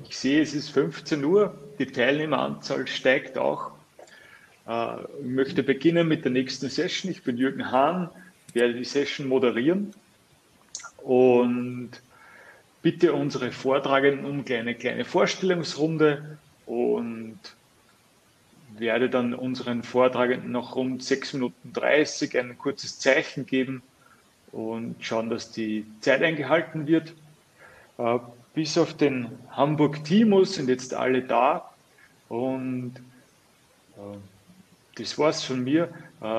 Ich sehe, es ist 15 Uhr, die Teilnehmeranzahl steigt auch. Ich möchte beginnen mit der nächsten Session. Ich bin Jürgen Hahn, werde die Session moderieren und bitte unsere Vortragenden um eine kleine Vorstellungsrunde und werde dann unseren Vortragenden noch rund 6 Minuten 30 ein kurzes Zeichen geben und schauen, dass die Zeit eingehalten wird. Bis auf den Hamburg-Timus sind jetzt alle da und das war's von mir.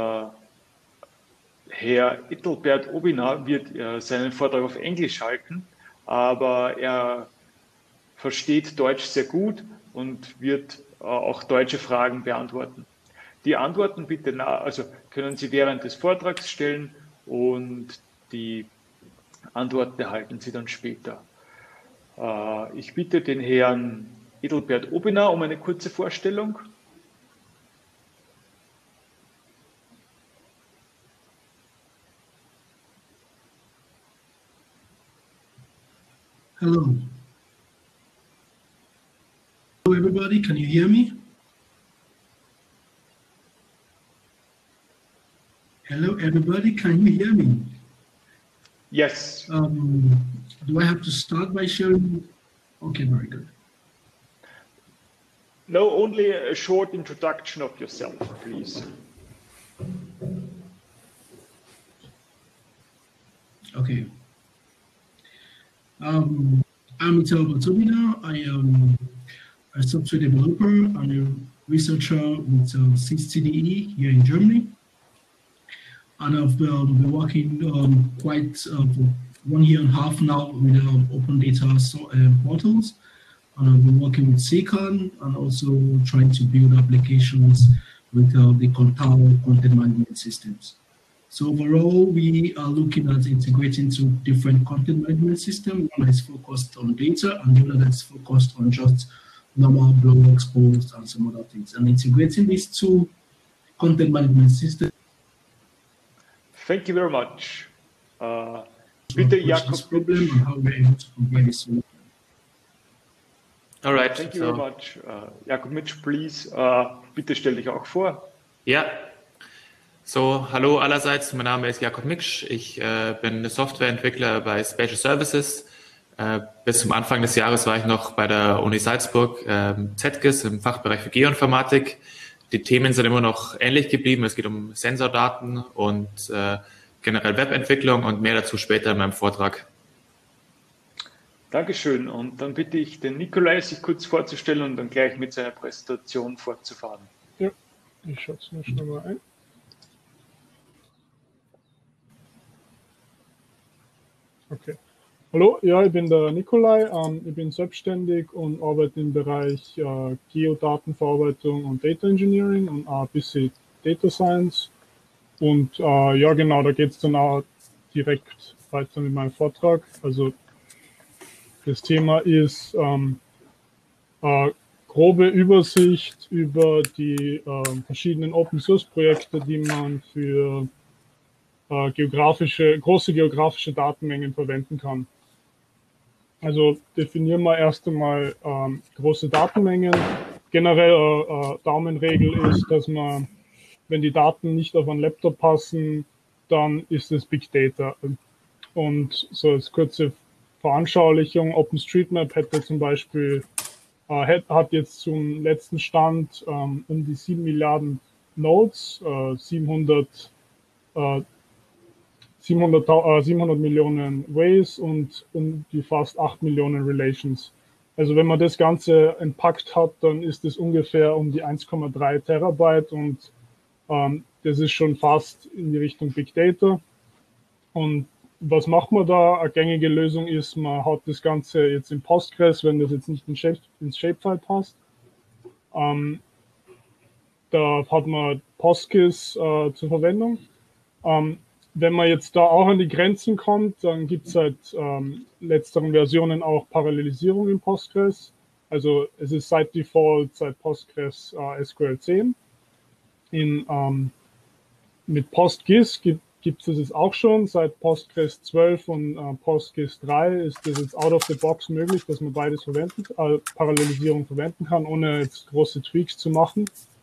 Herr Ethelbert Obina wird seinen Vortrag auf Englisch halten, aber er versteht Deutsch sehr gut und wird auch deutsche Fragen beantworten. Die Antworten bitte können Sie während des Vortrags stellen und die Antworten erhalten Sie dann später. Ich bitte den Herrn Ethelbert Obina um eine kurze Vorstellung. Hello. Hello, everybody. Can you hear me? Hello, everybody. Can you hear me? Yes. Do I have to start by sharing? Okay, very good. No, only a short introduction of yourself, please. Okay. I'm Ethelbert Obina. I am a software developer and a researcher with CCDE here in Germany. And I've been working quite for 1.5 years now with open data portals. And I've been working with CCAN and also trying to build applications with the Contao content management systems. So overall, we are looking at integrating two different content management systems. One is focused on data and the other is focused on just normal blogs, posts, and some other things. And integrating these two content management systems. Thank you very much. Bitte Jakob problem and how we're able to provide a solution. All right. Thank you very much. Jakob Mitsch, please. Bitte stell dich auch vor. Ja. So, hallo allerseits, mein Name ist Jakob Miksch, ich bin Softwareentwickler bei Spatial Services. Bis zum Anfang des Jahres war ich noch bei der Uni Salzburg ZGIS im Fachbereich für Geoinformatik. Die Themen sind immer noch ähnlich geblieben, es geht um Sensordaten und generell Webentwicklung und mehr dazu später in meinem Vortrag. Dankeschön und dann bitte ich den Nikolai, sich kurz vorzustellen und dann gleich mit seiner Präsentation fortzufahren. Ja, ich schaue es mir schnell mal ein. Okay. Hallo, ja, ich bin der Nikolai, ich bin selbstständig und arbeite im Bereich Geodatenverarbeitung und Data Engineering und auch ein bisschen Data Science. Und ja, genau, da geht es dann auch direkt weiter mit meinem Vortrag. Also das Thema ist grobe Übersicht über die verschiedenen Open-Source-Projekte, die man für große geografische Datenmengen verwenden kann. Also definieren wir erst einmal große Datenmengen. Generell Daumenregel ist, dass man, wenn die Daten nicht auf einen Laptop passen, dann ist es Big Data. Und so als kurze Veranschaulichung, OpenStreetMap hätte zum Beispiel, hat jetzt zum letzten Stand um die 7 Milliarden Nodes, 700 Millionen Ways und um die fast 8 Millionen Relations. Also wenn man das Ganze entpackt hat, dann ist es ungefähr um die 1,3 Terabyte und das ist schon fast in die Richtung Big Data. Und was macht man da? Eine gängige Lösung ist, man hat das Ganze jetzt in Postgres, wenn das jetzt nicht ins Shapefile passt. Da hat man PostGIS zur Verwendung. Wenn man jetzt da auch an die Grenzen kommt, dann gibt es seit letzteren Versionen auch Parallelisierung in Postgres. Also es ist seit Default, seit Postgres SQL 10. Mit PostGIS gibt es jetzt auch schon. Seit Postgres 12 und Postgres 3 ist das jetzt out of the box möglich, dass man beides Parallelisierung verwenden kann, ohne jetzt große Tweaks zu machen.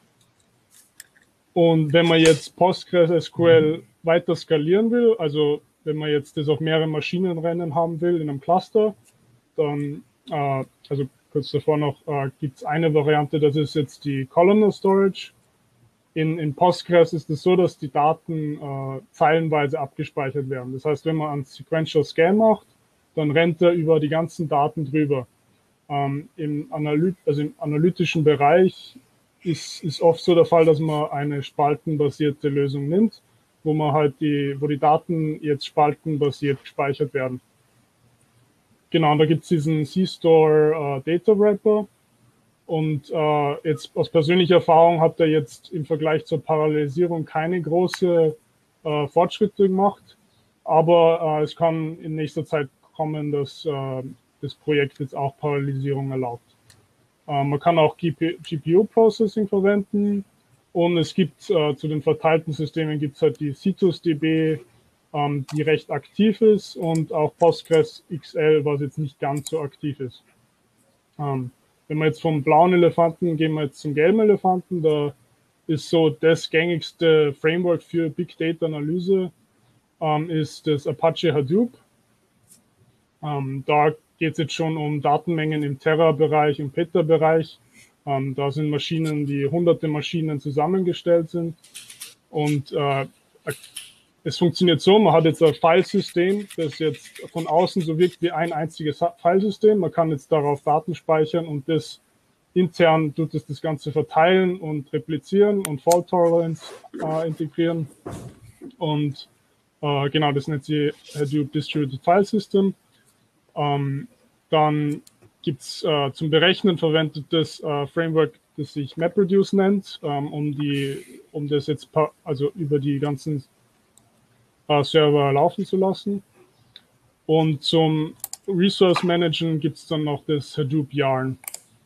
Und wenn man jetzt PostgreSQL weiter skalieren will, also wenn man jetzt das auf mehrere Maschinenrennen haben will in einem Cluster, dann, also kurz davor noch, gibt es eine Variante, das ist jetzt die Columnar Storage. In Postgres ist es so, dass die Daten zeilenweise abgespeichert werden. Das heißt, wenn man einen Sequential Scan macht, dann rennt er über die ganzen Daten drüber. Im analytischen Bereich ist oft so der Fall, dass man eine spaltenbasierte Lösung nimmt, wo man halt wo die Daten jetzt spaltenbasiert gespeichert werden. Genau, und da gibt es diesen CStore Data Wrapper. Und jetzt aus persönlicher Erfahrung hat er jetzt im Vergleich zur Parallelisierung keine große Fortschritte gemacht. Aber es kann in nächster Zeit kommen, dass das Projekt jetzt auch Parallelisierung erlaubt. Man kann auch GPU-Processing verwenden. Und es gibt zu den verteilten Systemen gibt es halt die CitusDB, die recht aktiv ist, und auch PostgreSQL, was jetzt nicht ganz so aktiv ist. Wenn wir jetzt vom blauen Elefanten gehen wir jetzt zum gelben Elefanten, da ist so das gängigste Framework für Big Data Analyse, ist das Apache Hadoop. Da geht es jetzt schon um Datenmengen im Tera-Bereich, im Peta-Bereich. Da sind Maschinen, die hunderte Maschinen zusammengestellt sind. Und es funktioniert so, man hat jetzt ein Filesystem, das jetzt von außen so wirkt wie ein einziges Filesystem. Man kann jetzt darauf Daten speichern und das intern tut es das Ganze verteilen und replizieren und Fault Tolerance integrieren. Und genau, das nennt sich Hadoop Distributed File System. Dann gibt es zum Berechnen verwendetes Framework, das sich MapReduce nennt, um das jetzt also über die ganzen Server laufen zu lassen. Und zum Resource Managen gibt es dann noch das Hadoop Yarn.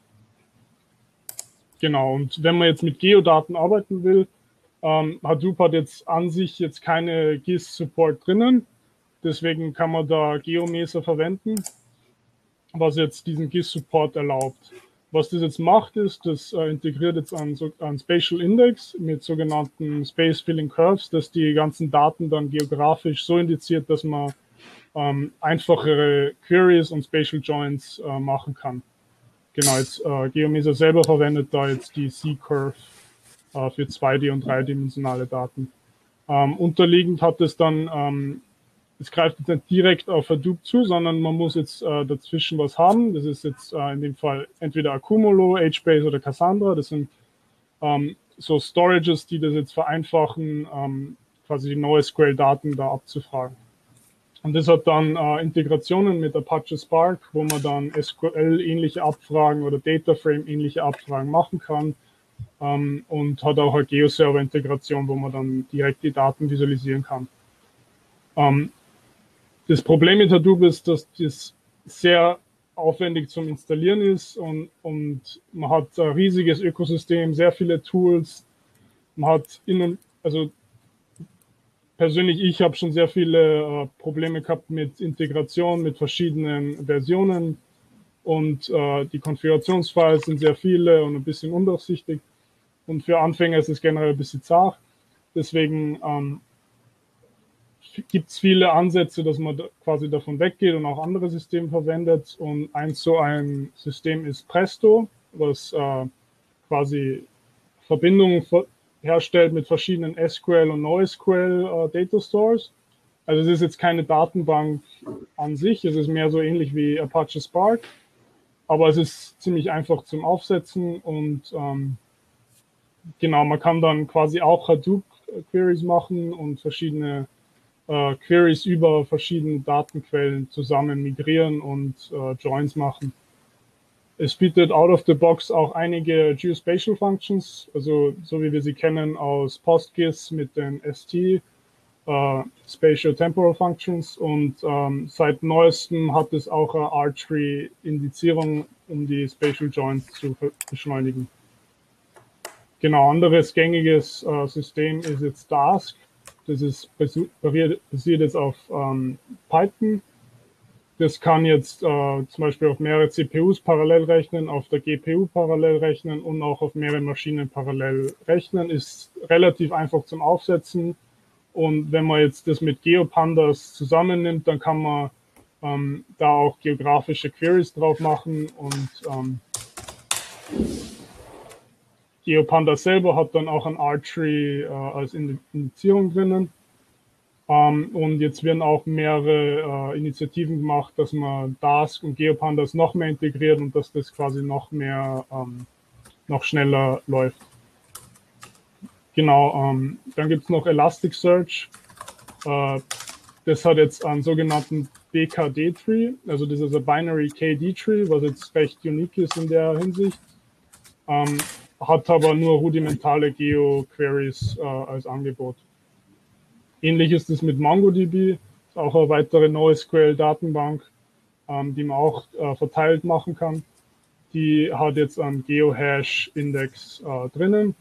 Genau, und wenn man jetzt mit Geodaten arbeiten will, Hadoop hat jetzt an sich jetzt keine GIS-Support drinnen, deswegen kann man da GeoMeser verwenden, was jetzt diesen GIS-Support erlaubt. Was das jetzt macht, ist, das integriert jetzt an Spatial Index mit sogenannten Space Filling Curves, dass die ganzen Daten dann geografisch so indiziert, dass man einfachere Queries und Spatial Joins machen kann. Genau, jetzt GeoMeser selber verwendet da jetzt die C-Curve für 2D- und 3-dimensionale Daten. Unterliegend hat es dann es greift jetzt nicht direkt auf Hadoop zu, sondern man muss jetzt dazwischen was haben. Das ist jetzt in dem Fall entweder Accumulo, HBase oder Cassandra. Das sind so Storages, die das jetzt vereinfachen, quasi die NoSQL-Daten da abzufragen. Und das hat dann Integrationen mit Apache Spark, wo man dann SQL-ähnliche Abfragen oder Dataframe-ähnliche Abfragen machen kann. Und hat auch eine Geo-Server-Integration, wo man dann direkt die Daten visualisieren kann. Das Problem mit Hadoop ist, dass das sehr aufwendig zum Installieren ist und man hat ein riesiges Ökosystem, sehr viele Tools. Man hat also persönlich, ich habe schon sehr viele Probleme gehabt mit Integration, mit verschiedenen Versionen, und die Konfigurationsfiles sind sehr viele und ein bisschen undurchsichtig, und für Anfänger ist es generell ein bisschen zart. Deswegen gibt es viele Ansätze, dass man quasi davon weggeht und auch andere Systeme verwendet. Und so ein System ist Presto, was quasi Verbindungen herstellt mit verschiedenen SQL und NoSQL Data Stores. Also es ist jetzt keine Datenbank an sich, es ist mehr so ähnlich wie Apache Spark, aber es ist ziemlich einfach zum Aufsetzen, und genau, man kann dann quasi auch Hadoop Queries machen und verschiedene Queries über verschiedene Datenquellen zusammen migrieren und Joins machen. Es bietet out of the box auch einige Geospatial Functions, also so wie wir sie kennen aus PostGIS mit den ST, Spatial Temporal Functions, und seit neuestem hat es auch eine R-Tree-Indizierung, um die Spatial Joins zu beschleunigen. Genau, anderes gängiges System ist jetzt Dask. Das ist basiert jetzt auf Python. Das kann jetzt zum Beispiel auf mehrere CPUs parallel rechnen, auf der GPU parallel rechnen und auch auf mehrere Maschinen parallel rechnen. Ist relativ einfach zum Aufsetzen. Und wenn man jetzt das mit GeoPandas zusammennimmt, dann kann man da auch geografische Queries drauf machen. Und GeoPandas selber hat dann auch ein R-Tree als Indizierung drinnen. Und jetzt werden auch mehrere Initiativen gemacht, dass man Dask und GeoPandas noch mehr integriert und dass das quasi noch schneller läuft. Genau, dann gibt es noch Elasticsearch. Das hat jetzt einen sogenannten BKD-Tree, also das ist ein Binary KD-Tree, was jetzt recht unique ist in der Hinsicht. Hat aber nur rudimentale Geo-Queries als Angebot. Ähnlich ist es mit MongoDB, ist auch eine weitere NoSQL-Datenbank, die man auch verteilt machen kann. Die hat jetzt einen Geohash-Index drinnen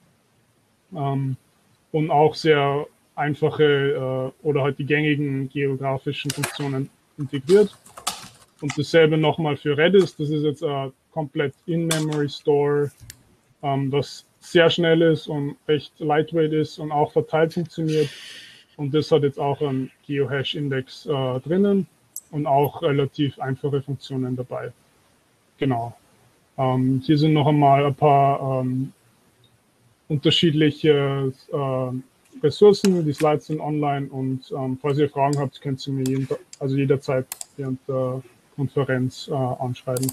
und auch sehr einfache oder halt die gängigen geografischen Funktionen integriert. Und dasselbe nochmal für Redis, das ist jetzt ein komplett In-Memory Store, das sehr schnell ist und recht lightweight ist und auch verteilt funktioniert. Und das hat jetzt auch einen Geohash-Index drinnen und auch relativ einfache Funktionen dabei. Genau. Hier sind noch einmal ein paar unterschiedliche Ressourcen. Die Slides sind online und falls ihr Fragen habt, könnt ihr mir jederzeit während der Konferenz anschreiben.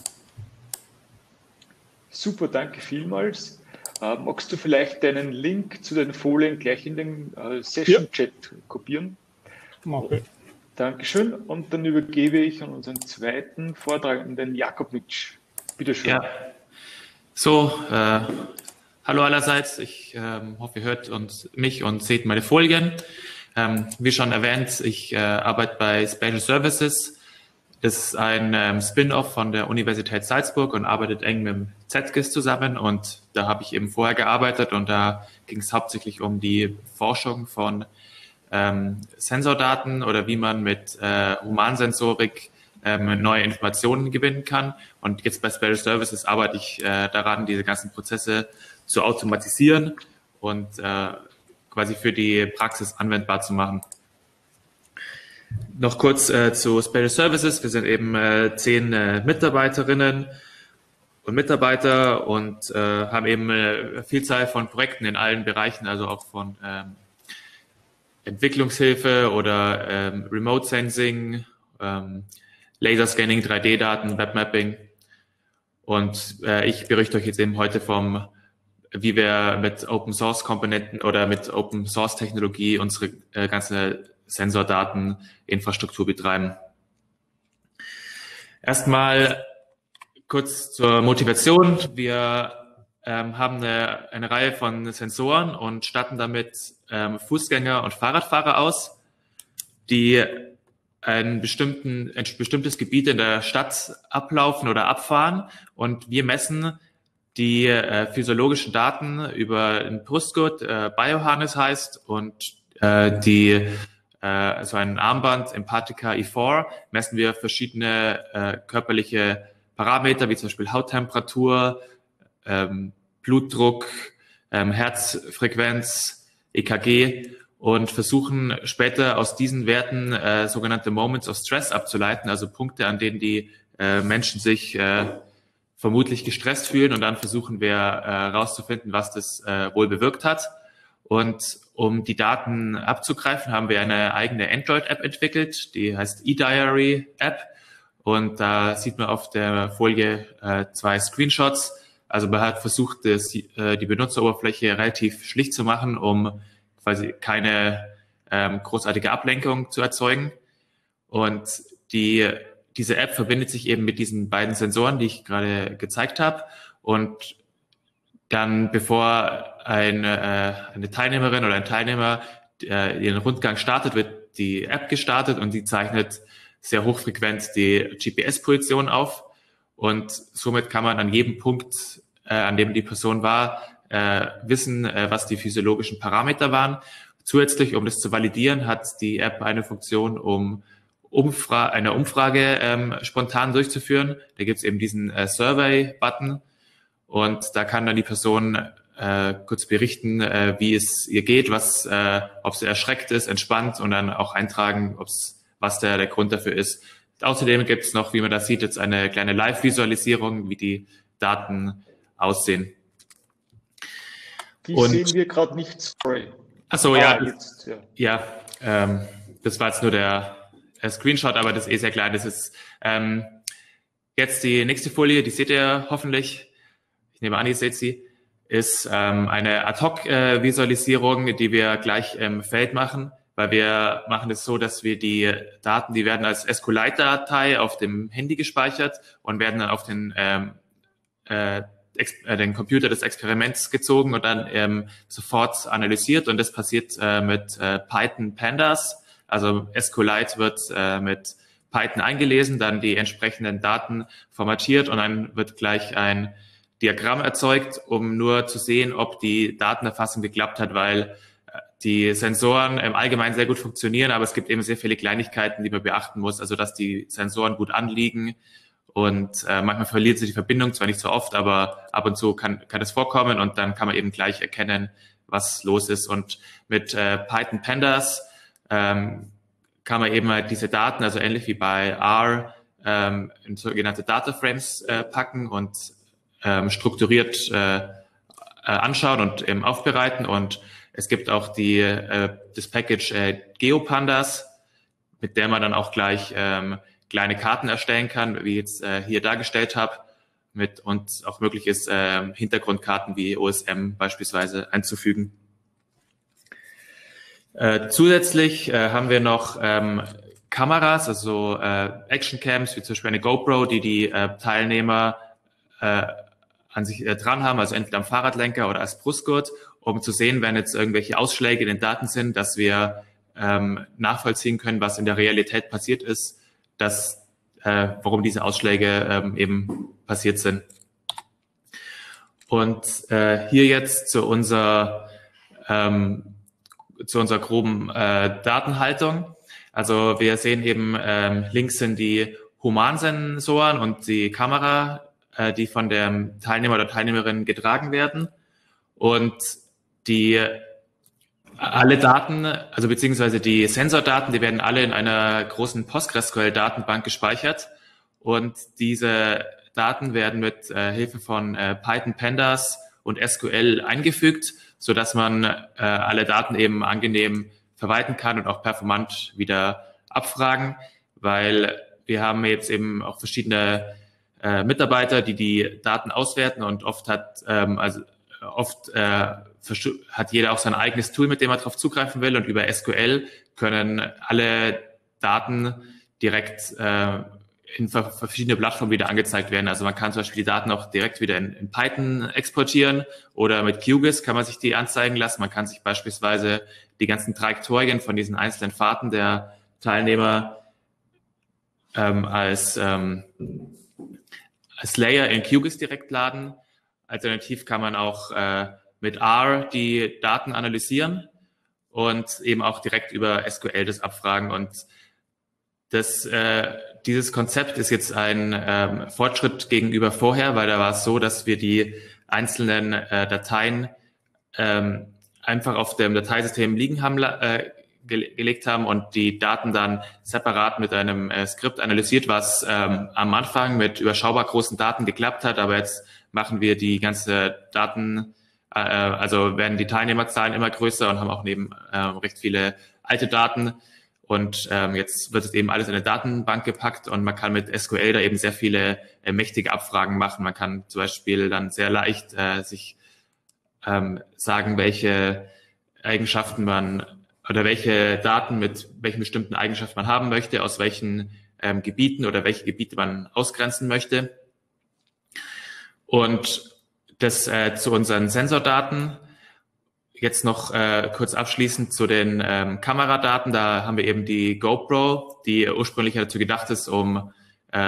Super, danke vielmals. Magst du vielleicht deinen Link zu den Folien gleich in den Session-Chat kopieren? Mache ich. Dankeschön. Und dann übergebe ich an unseren zweiten Vortragenden, Jakob Miksch. Bitte schön. Ja. So, hallo allerseits. Ich hoffe, ihr hört mich und seht meine Folien. Wie schon erwähnt, ich arbeite bei Spatial Services. Das ist ein Spin-off von der Universität Salzburg und arbeitet eng mit dem ZGIS zusammen. Und da habe ich eben vorher gearbeitet und da ging es hauptsächlich um die Forschung von Sensordaten oder wie man mit Humansensorik neue Informationen gewinnen kann. Und jetzt bei Spatial Services arbeite ich daran, diese ganzen Prozesse zu automatisieren und quasi für die Praxis anwendbar zu machen. Noch kurz zu Spatial Services. Wir sind eben 10 Mitarbeiterinnen und Mitarbeiter und haben eben eine Vielzahl von Projekten in allen Bereichen, also auch von Entwicklungshilfe oder Remote Sensing, Laserscanning, 3D-Daten, Webmapping. Und ich berichte euch jetzt eben heute wie wir mit Open Source Komponenten oder mit Open Source Technologie unsere ganze Sensordateninfrastruktur betreiben. Erstmal kurz zur Motivation. Wir haben eine Reihe von Sensoren und statten damit Fußgänger und Fahrradfahrer aus, die ein bestimmtes Gebiet in der Stadt ablaufen oder abfahren. Und wir messen die physiologischen Daten über den Brustgurt, Bioharness heißt, und also ein Armband, Empatica E4, messen wir verschiedene körperliche Parameter, wie zum Beispiel Hauttemperatur, Blutdruck, Herzfrequenz, EKG und versuchen später aus diesen Werten sogenannte Moments of Stress abzuleiten, also Punkte, an denen die Menschen sich vermutlich gestresst fühlen, und dann versuchen wir herauszufinden, was das wohl bewirkt hat. Und um die Daten abzugreifen, haben wir eine eigene Android-App entwickelt, die heißt eDiary-App. Und da sieht man auf der Folie 2 Screenshots. Also man hat versucht, die Benutzeroberfläche relativ schlicht zu machen, um quasi keine großartige Ablenkung zu erzeugen. Und diese App verbindet sich eben mit diesen beiden Sensoren, die ich gerade gezeigt habe. Und dann, bevor eine Teilnehmerin oder ein Teilnehmer ihren Rundgang startet, wird die App gestartet und die zeichnet sehr hochfrequent die GPS-Position auf. Und somit kann man an jedem Punkt, an dem die Person war, wissen, was die physiologischen Parameter waren. Zusätzlich, um das zu validieren, hat die App eine Funktion, um eine Umfrage spontan durchzuführen. Da gibt es eben diesen Survey-Button und da kann dann die Person kurz berichten, wie es ihr geht, ob sie erschreckt ist, entspannt und dann auch eintragen, was der Grund dafür ist. Außerdem gibt es noch, wie man das sieht, jetzt eine kleine Live-Visualisierung, wie die Daten aussehen. Die sehen wir gerade nicht, sorry. Achso, ja. Das war jetzt nur der Screenshot, aber das ist sehr klein. Das ist jetzt die nächste Folie, die seht ihr hoffentlich. Ich nehme an, ihr seht sie. Ist eine Ad-Hoc-Visualisierung, die wir gleich im Feld machen, weil wir machen es so, dass wir die Daten, die werden als SQLite-Datei auf dem Handy gespeichert und werden dann auf den Computer des Experiments gezogen und dann sofort analysiert. Und das passiert mit Python Pandas. Also SQLite wird mit Python eingelesen, dann die entsprechenden Daten formatiert und dann wird gleich ein Diagramm erzeugt, um nur zu sehen, ob die Datenerfassung geklappt hat, weil die Sensoren im Allgemeinen sehr gut funktionieren, aber es gibt eben sehr viele Kleinigkeiten, die man beachten muss, also dass die Sensoren gut anliegen und manchmal verliert sich die Verbindung, zwar nicht so oft, aber ab und zu kann es vorkommen und dann kann man eben gleich erkennen, was los ist. Und mit Python Pandas kann man eben halt diese Daten, also ähnlich wie bei R, in sogenannte Data Frames packen und strukturiert anschauen und aufbereiten. Und es gibt auch das Package GeoPandas, mit der man dann auch gleich kleine Karten erstellen kann, wie ich jetzt hier dargestellt habe, und auch möglich ist, Hintergrundkarten wie OSM beispielsweise einzufügen. Zusätzlich haben wir noch Kameras, also Actioncams, wie zum Beispiel eine GoPro, die Teilnehmer an sich dran haben, also entweder am Fahrradlenker oder als Brustgurt, um zu sehen, wenn jetzt irgendwelche Ausschläge in den Daten sind, dass wir nachvollziehen können, was in der Realität passiert ist, warum diese Ausschläge eben passiert sind. Und hier jetzt zu unserer groben Datenhaltung. Also wir sehen eben, links sind die Humansensoren und die Kamera, die von dem Teilnehmer oder Teilnehmerin getragen werden. Und alle Daten, also beziehungsweise die Sensordaten, die werden alle in einer großen PostgreSQL-Datenbank gespeichert. Und diese Daten werden mit Hilfe von Python Pandas und SQL eingefügt, so dass man alle Daten eben angenehm verwalten kann und auch performant wieder abfragen, weil wir haben jetzt eben auch verschiedene Mitarbeiter, die Daten auswerten und oft hat jeder auch sein eigenes Tool, mit dem er darauf zugreifen will, und über SQL können alle Daten direkt in verschiedene Plattformen wieder angezeigt werden. Also man kann zum Beispiel die Daten auch direkt wieder in Python exportieren oder mit QGIS kann man sich die anzeigen lassen. Man kann sich beispielsweise die ganzen Trajektorien von diesen einzelnen Fahrten der Teilnehmer als Layer in QGIS direkt laden. Alternativ kann man auch mit R die Daten analysieren und eben auch direkt über SQL das abfragen. Und dieses Konzept ist jetzt ein Fortschritt gegenüber vorher, weil da war es so, dass wir die einzelnen Dateien einfach auf dem Dateisystem liegen haben, gelegt haben und die Daten dann separat mit einem Skript analysiert, was am Anfang mit überschaubar großen Daten geklappt hat, aber jetzt machen wir die ganze Daten, also werden die Teilnehmerzahlen immer größer und haben auch recht viele alte Daten und jetzt wird es eben alles in eine Datenbank gepackt und man kann mit SQL da eben sehr viele mächtige Abfragen machen. Man kann zum Beispiel dann sehr leicht sich sagen, welche Eigenschaften oder welche Daten mit welchen bestimmten Eigenschaften man haben möchte, aus welchen Gebieten oder welche Gebiete man ausgrenzen möchte. Und das zu unseren Sensordaten. Jetzt noch kurz abschließend zu den Kameradaten. Da haben wir eben die GoPro, die ursprünglich dazu gedacht ist, um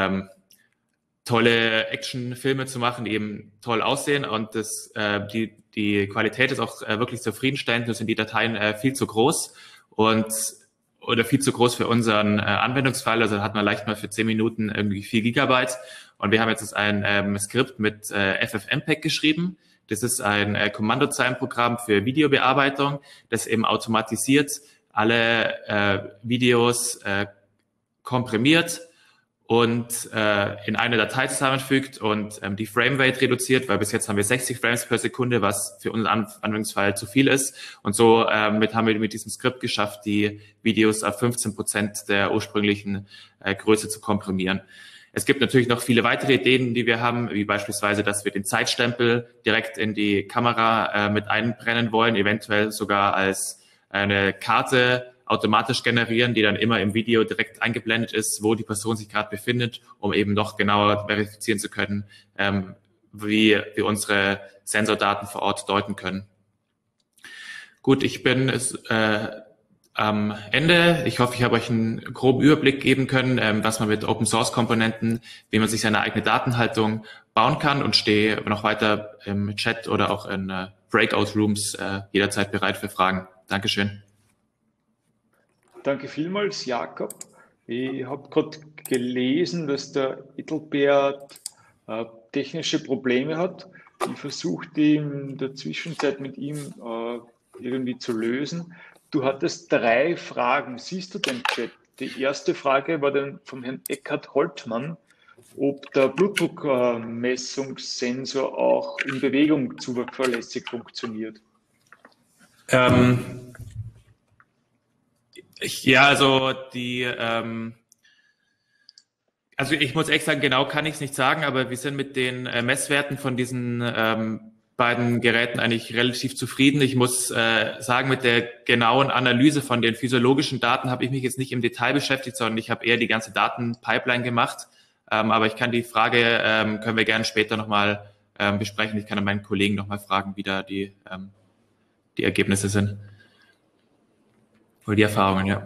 tolle Actionfilme zu machen, die eben toll aussehen. Und die die Qualität ist auch wirklich zufriedenstellend, nur sind die Dateien viel zu groß oder viel zu groß für unseren Anwendungsfall. Also da hat man leicht mal für 10 Minuten irgendwie 4 Gigabyte. Und wir haben jetzt ein Skript mit FFmpeg geschrieben. Das ist ein Kommandozeilenprogramm für Videobearbeitung, das eben automatisiert alle Videos komprimiert und in eine Datei zusammenfügt und die Framerate reduziert, weil bis jetzt haben wir 60 Frames per Sekunde, was für unseren Anwendungsfall zu viel ist. Und so haben wir mit diesem Skript geschafft, die Videos auf 15% der ursprünglichen Größe zu komprimieren. Es gibt natürlich noch viele weitere Ideen, die wir haben, wie beispielsweise, dass wir den Zeitstempel direkt in die Kamera mit einbrennen wollen, eventuell sogar als eine Karte automatisch generieren, die dann immer im Video direkt eingeblendet ist, wo die Person sich gerade befindet, um eben noch genauer verifizieren zu können, wie wir unsere Sensordaten vor Ort deuten können. Gut, ich bin am Ende. Ich hoffe, ich habe euch einen groben Überblick geben können, was man mit Open-Source-Komponenten, wie man sich seine eigene Datenhaltung bauen kann, und stehe noch weiter im Chat oder auch in Breakout-Rooms jederzeit bereit für Fragen. Dankeschön. Danke vielmals, Jakob. Ich habe gerade gelesen, dass der Ethelbert technische Probleme hat. Ich versuche die in der Zwischenzeit mit ihm irgendwie zu lösen. Du hattest 3 Fragen. Siehst du den Chat? Die erste Frage war dann vom Herrn Eckhard Holtmann, ob der Blutdruckmessungssensor auch in Bewegung zuverlässig funktioniert. Ja, also also ich muss echt sagen, genau kann ich es nicht sagen, aber wir sind mit den Messwerten von diesen beiden Geräten eigentlich relativ zufrieden. Ich muss sagen, mit der genauen Analyse von den physiologischen Daten habe ich mich jetzt nicht im Detail beschäftigt, sondern ich habe eher die ganze Datenpipeline gemacht. Aber ich kann die Frage, können wir gerne später nochmal besprechen. Ich kann an meinen Kollegen nochmal fragen, wie da die Ergebnisse sind. Oder die Erfahrungen, ja.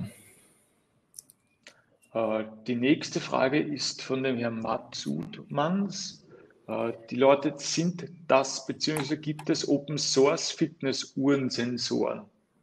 Die nächste Frage ist von dem Herrn Matsudmans. Die lautet, sind das bzw. gibt es Open-Source-Fitness-Uhrensensoren?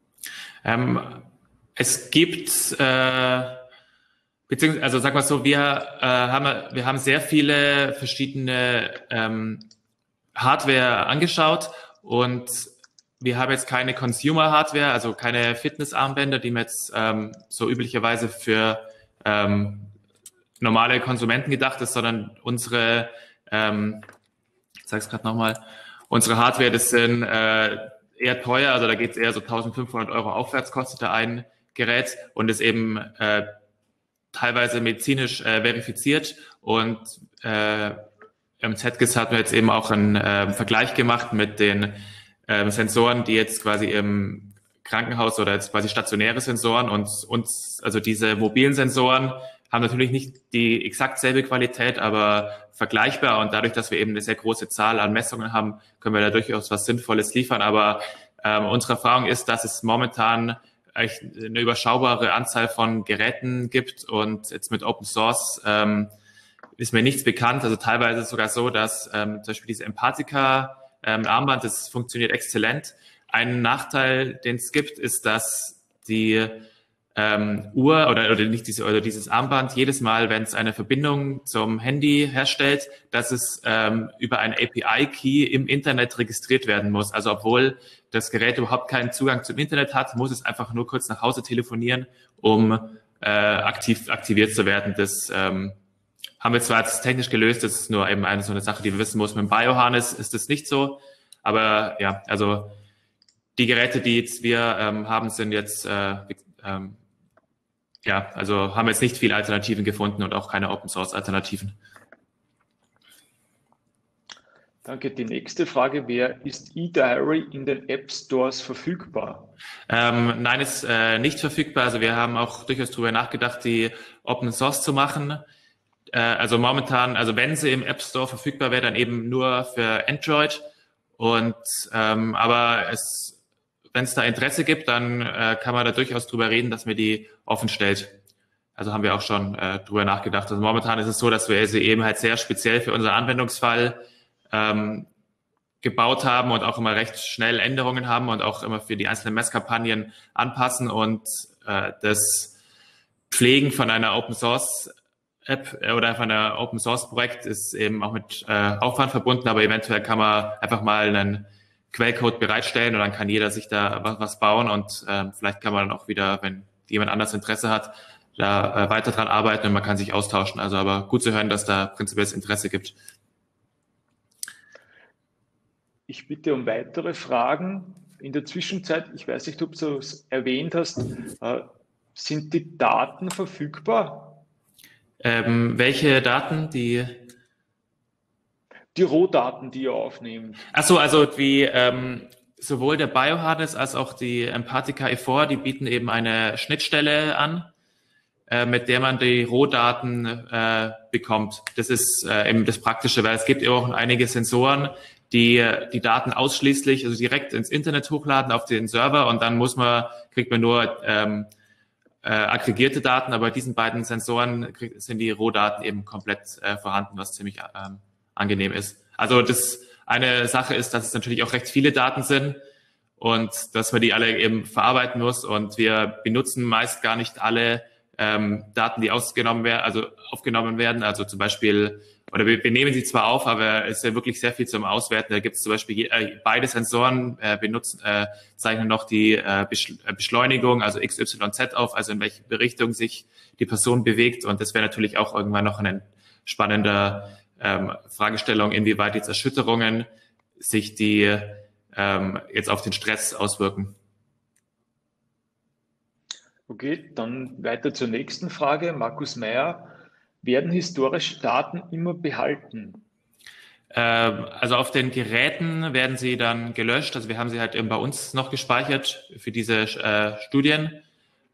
Es gibt, beziehungsweise, also sag mal so, wir haben sehr viele verschiedene Hardware angeschaut, und wir haben jetzt keine Consumer-Hardware, also keine Fitnessarmbänder, die man jetzt so üblicherweise für normale Konsumenten gedacht ist, sondern unsere, ich sage es gerade nochmal, unsere Hardware, das sind eher teuer, also da geht es eher so 1.500 € aufwärts, kostet da ein Gerät, und ist eben teilweise medizinisch verifiziert, und im ZGIS hatten wir jetzt eben auch einen Vergleich gemacht mit den Sensoren, die jetzt quasi im Krankenhaus oder jetzt quasi stationäre Sensoren, und also diese mobilen Sensoren haben natürlich nicht die exakt selbe Qualität, aber vergleichbar, und dadurch, dass wir eben eine sehr große Zahl an Messungen haben, können wir da durchaus was Sinnvolles liefern. Aber unsere Erfahrung ist, dass es momentan echt eine überschaubare Anzahl von Geräten gibt, und jetzt mit Open Source ist mir nichts bekannt. Also teilweise ist es sogar so, dass zum Beispiel diese Empatica Armband, das funktioniert exzellent. Ein Nachteil, den es gibt, ist, dass die Uhr oder dieses Armband jedes Mal, wenn es eine Verbindung zum Handy herstellt, dass es über einen API-Key im Internet registriert werden muss. Also obwohl das Gerät überhaupt keinen Zugang zum Internet hat, muss es einfach nur kurz nach Hause telefonieren, um aktiviert zu werden. Das haben wir zwar jetzt technisch gelöst, das ist nur eben so eine Sache, die wir wissen muss. Mit dem Bioharness ist das nicht so, aber ja, also die Geräte, die jetzt wir haben, sind jetzt ja, also haben jetzt nicht viele Alternativen gefunden und auch keine Open-Source-Alternativen. Danke. Die nächste Frage wäre, ist eDiary in den App Stores verfügbar? Nein, ist nicht verfügbar. Also wir haben auch durchaus darüber nachgedacht, die Open Source zu machen. Also momentan, also wenn sie im App Store verfügbar wäre, dann eben nur für Android. Und aber wenn es da Interesse gibt, dann kann man da durchaus drüber reden, dass man die offen stellt. Also haben wir auch schon drüber nachgedacht. Also momentan ist es so, dass wir sie eben halt sehr speziell für unseren Anwendungsfall gebaut haben und auch immer recht schnell Änderungen haben und auch immer für die einzelnen Messkampagnen anpassen, und das Pflegen von einer Open Source App oder von einer Open Source Projekt ist eben auch mit Aufwand verbunden, aber eventuell kann man einfach mal einen Quellcode bereitstellen und dann kann jeder sich da was bauen, und vielleicht kann man dann auch wieder, wenn jemand anders Interesse hat, da weiter dran arbeiten und man kann sich austauschen. Also aber gut zu hören, dass da prinzipielles Interesse gibt. Ich bitte um weitere Fragen. In der Zwischenzeit, ich weiß nicht, ob du es erwähnt hast, sind die Daten verfügbar? Welche Daten? Die Rohdaten, die ihr aufnehmt. Achso, also wie sowohl der Bioharness als auch die Empathica E4, die bieten eben eine Schnittstelle an, mit der man die Rohdaten bekommt. Das ist eben das Praktische, weil es gibt eben auch einige Sensoren, die Daten ausschließlich, also direkt ins Internet hochladen auf den Server, und dann kriegt man nur aggregierte Daten, aber bei diesen beiden Sensoren sind die Rohdaten eben komplett vorhanden, was ziemlich angenehm ist. Also das eine Sache ist, dass es natürlich auch recht viele Daten sind und dass man die alle eben verarbeiten muss, und wir benutzen meist gar nicht alle Daten, die aufgenommen werden. Also zum Beispiel, oder wir nehmen sie zwar auf, aber es ist ja wirklich sehr viel zum Auswerten. Da gibt es zum Beispiel beide Sensoren zeichnen noch die Beschleunigung, also X, Y, Z auf, also in welche Richtung sich die Person bewegt. Und das wäre natürlich auch irgendwann noch ein spannender Fragestellung, inwieweit jetzt Erschütterungen sich die jetzt auf den Stress auswirken. Okay, dann weiter zur nächsten Frage. Markus Meyer, werden historische Daten immer behalten? Also auf den Geräten werden sie dann gelöscht. Also wir haben sie halt eben bei uns noch gespeichert für diese Studien.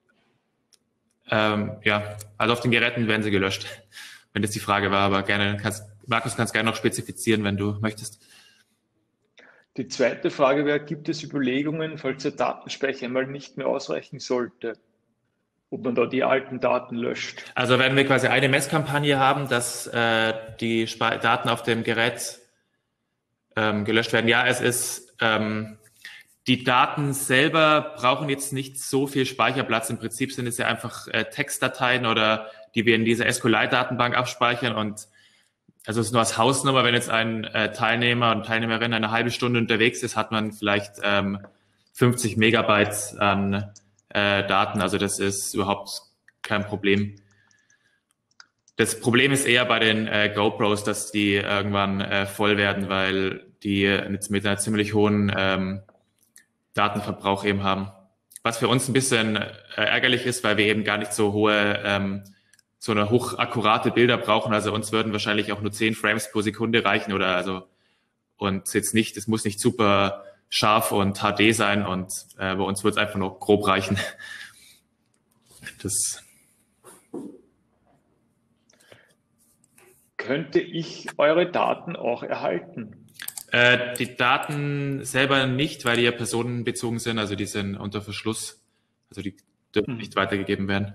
Ja, also auf den Geräten werden sie gelöscht, wenn das die Frage war, aber gerne Markus, kannst gerne noch spezifizieren, wenn du möchtest. Die zweite Frage wäre, gibt es Überlegungen, falls der Datenspeicher einmal nicht mehr ausreichen sollte, ob man da die alten Daten löscht? Also werden wir quasi eine Messkampagne haben, dass die Daten auf dem Gerät gelöscht werden. Ja, es ist, die Daten selber brauchen jetzt nicht so viel Speicherplatz. Im Prinzip sind es ja einfach Textdateien, oder die wir in dieser SQLite-Datenbank abspeichern, und also es ist nur als Hausnummer, wenn jetzt ein Teilnehmer und Teilnehmerin eine halbe Stunde unterwegs ist, hat man vielleicht 50 Megabyte an Daten. Also das ist überhaupt kein Problem. Das Problem ist eher bei den GoPros, dass die irgendwann voll werden, weil die jetzt mit einer ziemlich hohen Datenverbrauch eben haben. Was für uns ein bisschen ärgerlich ist, weil wir eben gar nicht so hohe so eine hochakkurate Bilder brauchen. Also uns würden wahrscheinlich auch nur 10 Frames pro Sekunde reichen, oder also, und jetzt nicht, es muss nicht super scharf und HD sein, und bei uns wird es einfach nur grob reichen. Das Könnte ich eure Daten auch erhalten? Die Daten selber nicht, weil die ja personenbezogen sind, also die sind unter Verschluss, also die dürfen nicht weitergegeben werden.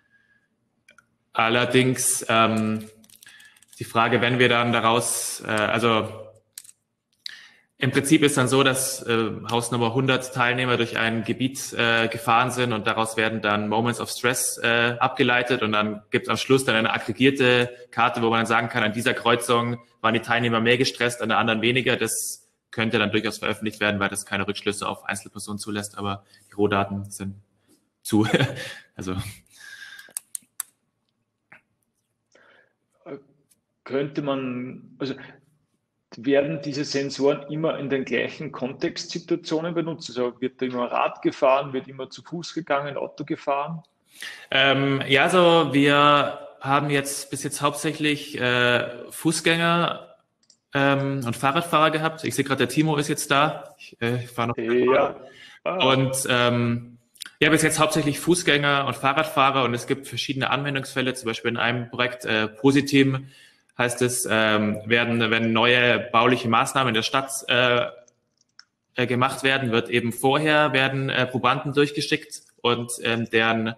Allerdings die Frage, wenn wir dann daraus, also im Prinzip ist dann so, dass Hausnummer 100 Teilnehmer durch ein Gebiet gefahren sind, und daraus werden dann Moments of Stress abgeleitet, und dann gibt es am Schluss dann eine aggregierte Karte, wo man dann sagen kann, an dieser Kreuzung waren die Teilnehmer mehr gestresst, an der anderen weniger. Das könnte dann durchaus veröffentlicht werden, weil das keine Rückschlüsse auf Einzelpersonen zulässt, aber die Rohdaten sind zu. Also könnte man, also werden diese Sensoren immer in den gleichen Kontextsituationen benutzt? Also wird da immer Rad gefahren, wird immer zu Fuß gegangen, Auto gefahren? Ja, also wir haben jetzt bis jetzt hauptsächlich Fußgänger und Fahrradfahrer gehabt. Ich sehe gerade, der Timo ist jetzt da. Ich fahre noch. Ja. Und ja, bis jetzt hauptsächlich Fußgänger und Fahrradfahrer, und es gibt verschiedene Anwendungsfälle, zum Beispiel in einem Projekt ProSiteam heißt es, wenn neue bauliche Maßnahmen in der Stadt gemacht werden, werden Probanden durchgeschickt und deren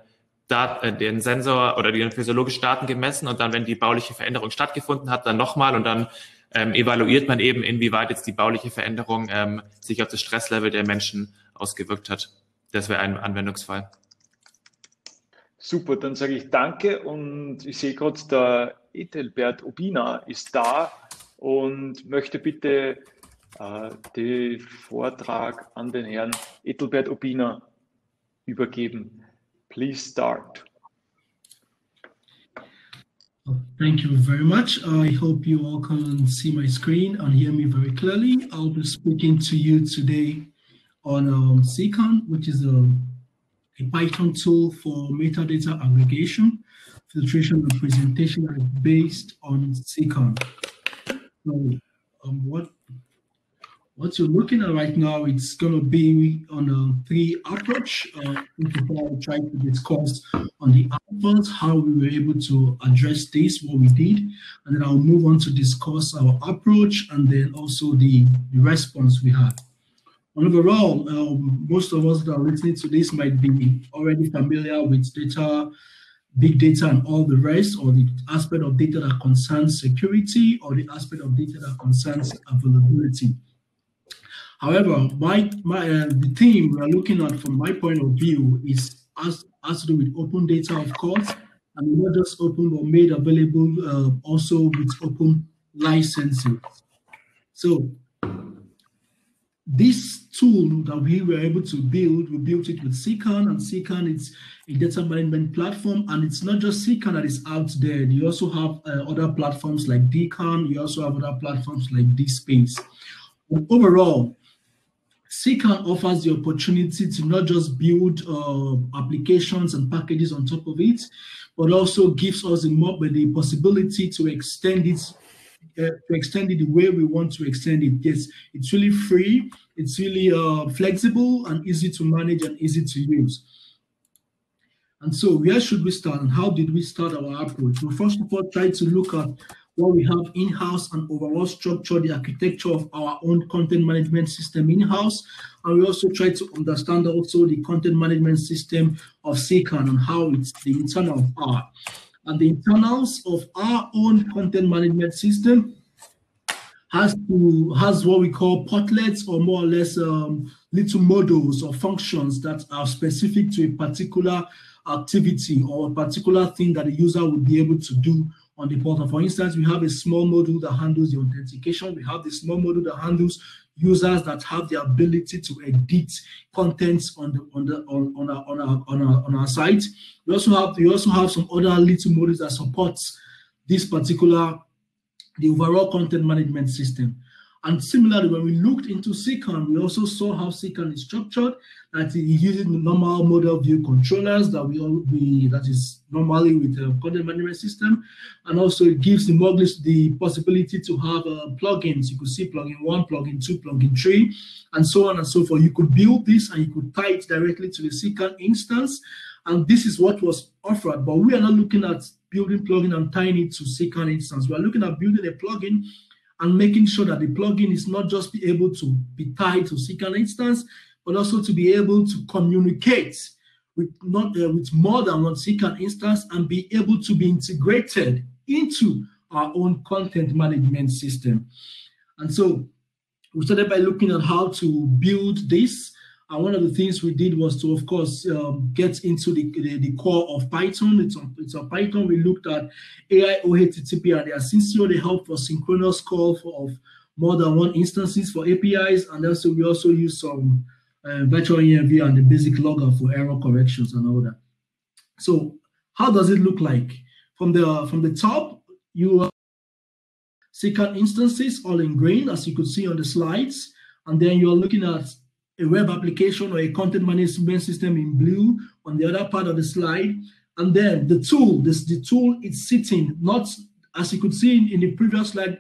Sensor oder die physiologischen Daten gemessen, und dann, wenn die bauliche Veränderung stattgefunden hat, dann nochmal, und dann evaluiert man eben, inwieweit jetzt die bauliche Veränderung sich auf das Stresslevel der Menschen ausgewirkt hat. Das wäre ein Anwendungsfall. Super, dann sage ich danke und ich sehe gerade, der Etelbert Obina ist da und möchte bitte den Vortrag an den Herrn Etelbert Obina übergeben. Please start. Thank you very much. I hope you all can see my screen and hear me very clearly. I'll be speaking to you today on CCAN, which is a Python tool for metadata aggregation, filtration, and presentation that is based on CCAN. So what you're looking at right now, it's going to be on a 3 approach. I'll try to discuss on the alphas, how we were able to address this, what we did, and then I'll move on to discuss our approach and then also the response we had. And overall, most of us that are listening to this might be already familiar with data, big data, and all the rest, or the aspect of data that concerns security, or the aspect of data that concerns availability. However, the theme we are looking at from my point of view is has to do with open data, of course, and not just open but made available also with open licenses. So this tool that we were able to build, we built it with CCAN, and CCAN is a data management platform, and it's not just CCAN that is out there. You also have other platforms like DCAN, you also have other platforms like DSpace. But overall, CCAN offers the opportunity to not just build applications and packages on top of it, but also gives us the possibility to extend it the way we want to extend it. Yes, it's really free, it's really flexible and easy to manage and easy to use. And so where should we start and how did we start our approach? We first of all try to look at what we have in-house and overall structure, the architecture of our own content management system in-house. And we also try to understand also the content management system of CCAN and how it's the internal are. And the internals of our own content management system has what we call portlets, or more or less little modules or functions that are specific to a particular activity or a particular thing that the user would be able to do on the portal. For instance, we have a small module that handles the authentication. We have the small module that handles users that have the ability to edit contents on our site. We also have some other little modules that supports this particular the overall content management system. And similarly, when we looked into CCAN, we also saw how CCAN is structured, that it uses normal model view controllers that is normally with the content management system. And also it gives the possibility to have plugins. You could see plugin 1, plugin 2, plugin 3, and so on and so forth. You could build this and you could tie it directly to the CCAN instance. And this is what was offered, but we are not looking at building plugin and tying it to CCAN instance. We are looking at building a plugin and making sure that the plugin is not just be able to be tied to CCAN instance, but also to be able to communicate with more than one CCAN instance and be able to be integrated into our own content management system. And so we started by looking at how to build this. And one of the things we did was to, of course, get into the core of Python. It's on Python. We looked at AI, OHTTP, and the Asyncio. They help for synchronous call of more than one instances for APIs. And also we also use some virtual env and the basic logger for error corrections and all that. So how does it look like? From the top, you have CCAN instances all in green, as you could see on the slides. And then you're looking at a web application or a content management system in blue on the other part of the slide. And then the tool, the tool is sitting, not as you could see in the previous slide,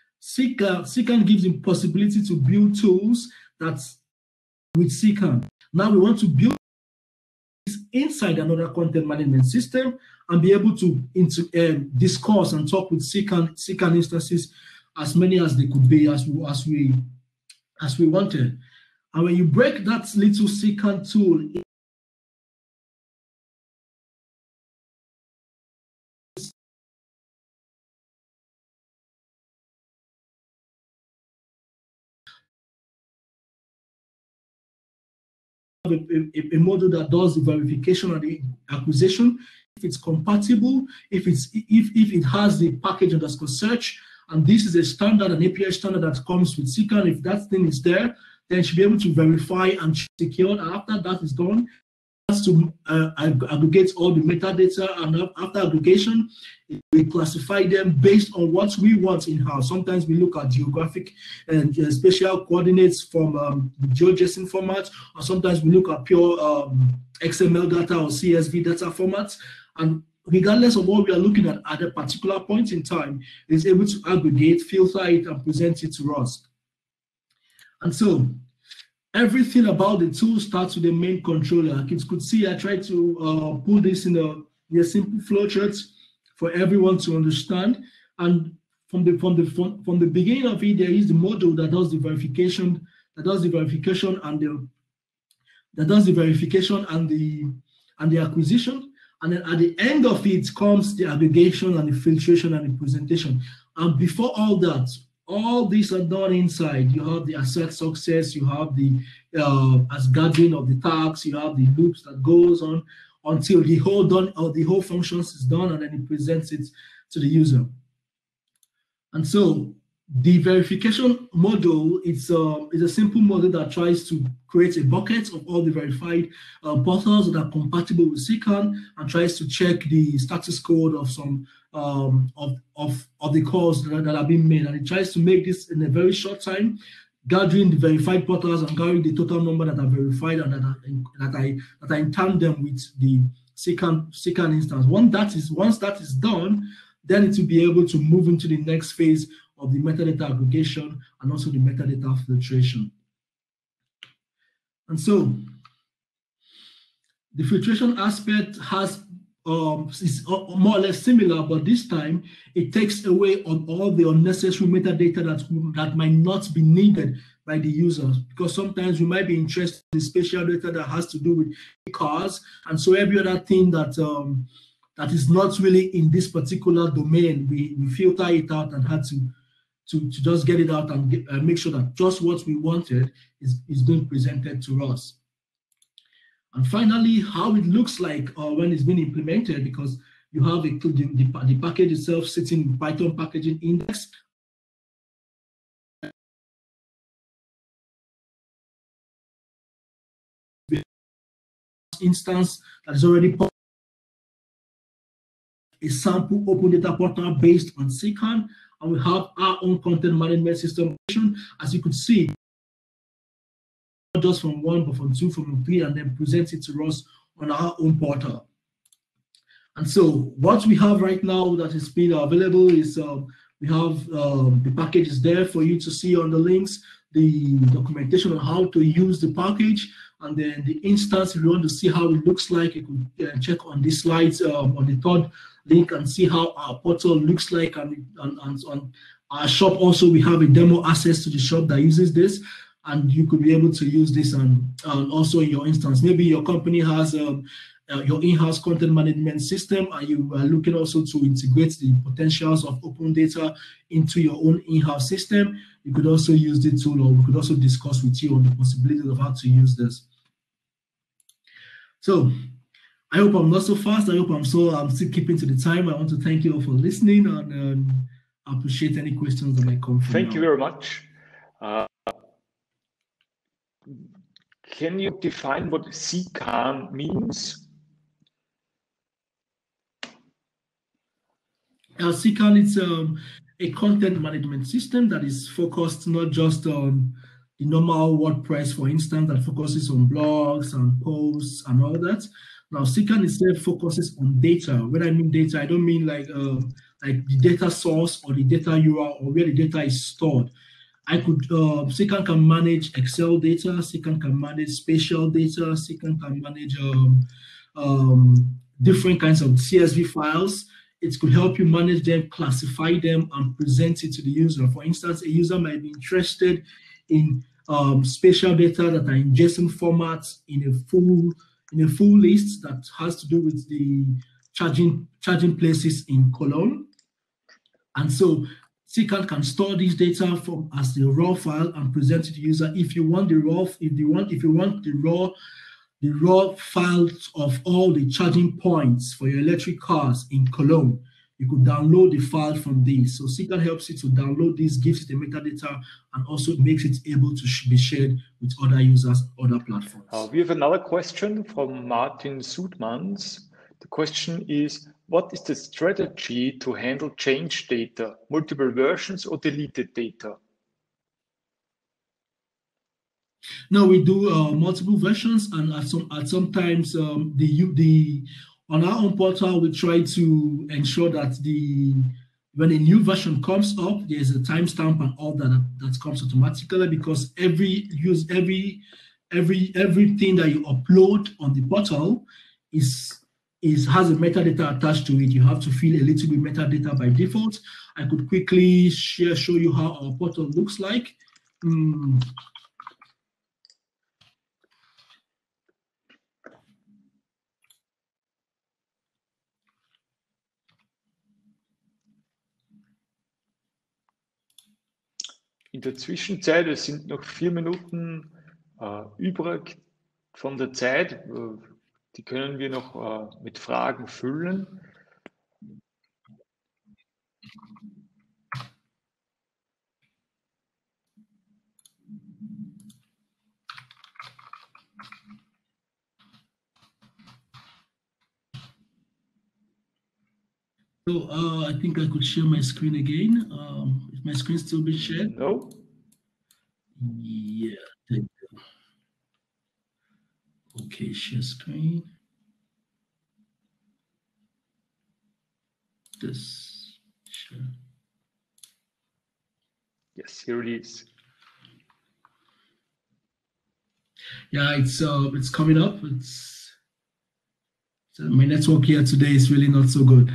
CCAN gives you possibility to build tools that's with CCAN. Now we want to build this inside another content management system and be able to discuss and talk with CCAN instances, as many as they could be, as we wanted. And when you break that little CCAN tool a model that does the verification and the acquisition, if it's compatible, if it has the package_search, and this is a standard, an API standard that comes with CKAN. If that thing is there, then it should be able to verify and secure. And after that is done, it has to aggregate all the metadata, and after aggregation, we classify them based on what we want in-house. Sometimes we look at geographic and spatial coordinates from the GeoJSON format, or sometimes we look at pure XML data or CSV data formats. And regardless of what we are looking at a particular point in time, it's able to aggregate, filter it, and present it to us. And so everything about the tool starts with the main controller. Like you could see, I tried to put this in a simple flowchart for everyone to understand. And from the beginning of it, there is the module that does the verification, and the acquisition. And then at the end of it comes the aggregation and the filtration and the presentation. And before all that, all these are done inside. You have the assert success, you have the as gathering of the tags, you have the loops that goes on until the whole functions is done, and then it presents it to the user. And so the verification model is a simple model that tries to create a bucket of all the verified portals that are compatible with CKAN, and tries to check the status code of some of the calls that are being made. And it tries to make this in a very short time, gathering the verified portals and gathering the total number that are verified and that are in tandem with the CKAN instance. Once that is done, then it will be able to move into the next phase of the metadata aggregation and also the metadata filtration. And so the filtration aspect is more or less similar, but this time it takes away on all the unnecessary metadata that might not be needed by the users, because sometimes we might be interested in spatial data that has to do with cars, and so every other thing that is not really in this particular domain, we filter it out and had to just get it out and make sure that just what we wanted is being presented to us. And finally, how it looks like when it's been implemented, because you have the package itself sitting in Python packaging index. Instance that is already a sample open data portal based on CKAN, and we have our own content management system. As you could see, not just from 1, but from 2, from 3, and then present it to us on our own portal. And so what we have right now that is being available is we have the packages there for you to see on the links, the documentation on how to use the package, and then the instance. If you want to see how it looks like, you could check on these slides on the third link and see how our portal looks like. And on our shop also, we have a demo access to the shop that uses this, and you could be able to use this and also in your instance. Maybe your company has your in-house content management system, and you are looking also to integrate the potentials of open data into your own in-house system. You could also use the tool, or we could also discuss with you on the possibilities of how to use this. So I hope I'm not so fast. I hope I'm still keeping to the time. I want to thank you all for listening, and I appreciate any questions that might come from Thank you very much. Can you define what CKAN means? CKAN is a content management system that is focused not just on the normal WordPress, for instance, that focuses on blogs and posts and all that. Now, CKAN itself focuses on data. When I mean data, I don't mean like the data source or the data URL or where the data is stored. CKAN can manage Excel data, CKAN can manage spatial data, CKAN can manage different kinds of CSV files. It could help you manage them, classify them, and present it to the user. For instance, a user might be interested in spatial data that are in JSON formats in a full list that has to do with the charging places in Cologne. And so CKAN can store these data as the raw file and present it to the user. If you want the raw the raw files of all the charging points for your electric cars in Cologne. You could download the file from this. So Signal helps you to download this, gives you the metadata, and also makes it able to be shared with other users, other platforms. We have another question from Martin Sudmans. The question is, what is the strategy to handle change data, multiple versions or deleted data? No, we do multiple versions, and at sometimes on our own portal, we try to ensure that when a new version comes up, there's a timestamp and all that comes automatically, because everything that you upload on the portal has a metadata attached to it. You have to fill a little bit metadata by default. I could quickly show you how our portal looks like. In der Zwischenzeit, es sind noch 4 Minuten übrig von der Zeit, die können wir noch mit Fragen füllen. So I think I could share my screen again. Is my screen still being shared? No. Yeah. There you go. Okay, share screen. This share. Yes, here it is. Yeah, it's coming up. My network here today is really not so good.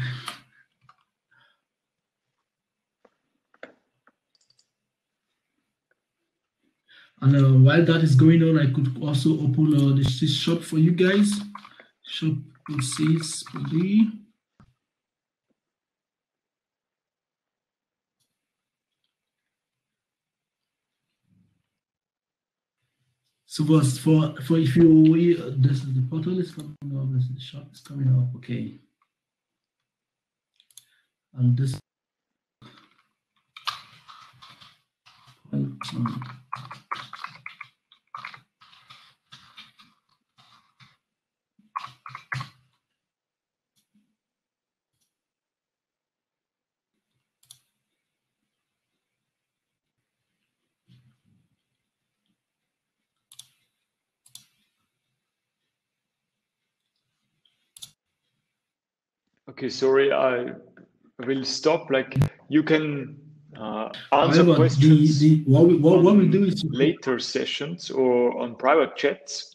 And while that is going on, I could also open this shop for you guys. Shop proceeds. So for if you the portal is coming up, the shop is coming up, okay. And this Okay, sorry, I will stop. Like, you can answer questions what we do is later sessions or on private chats.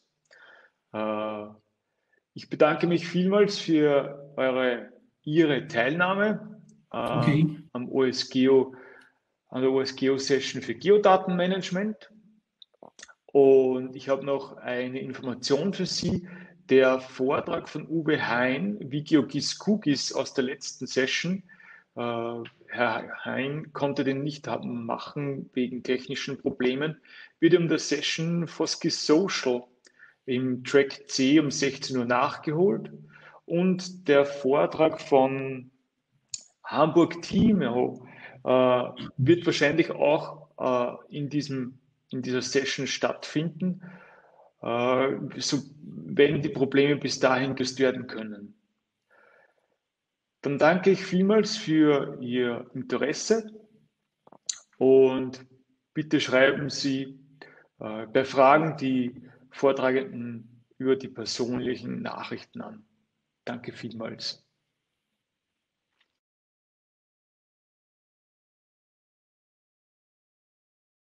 Ich bedanke mich vielmals für Ihre Teilnahme am OSGeo, an der OSGeo-Session für Geodatenmanagement. Und ich habe noch eine Information für Sie. Der Vortrag von Uwe Hein, Vigio-GIS QGIS aus der letzten Session, Herr Hein konnte den nicht machen wegen technischen Problemen, wird in der Session FOSGIS Social im Track C um 16 Uhr nachgeholt. Und der Vortrag von Hamburg Team wird wahrscheinlich auch in dieser Session stattfinden, wenn die Probleme bis dahin gelöst werden können. Dann danke ich vielmals für Ihr Interesse und bitte schreiben Sie bei Fragen die Vortragenden über die persönlichen Nachrichten an. Danke vielmals.